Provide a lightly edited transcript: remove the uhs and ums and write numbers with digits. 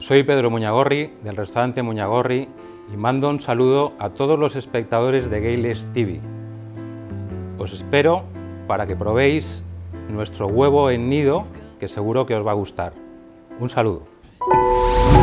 Soy Pedro Muñagorri, del restaurante Muñagorri, y mando un saludo a todos los espectadores de Gayles TV. Os espero para que probéis nuestro huevo en nido, que seguro que os va a gustar. Un saludo.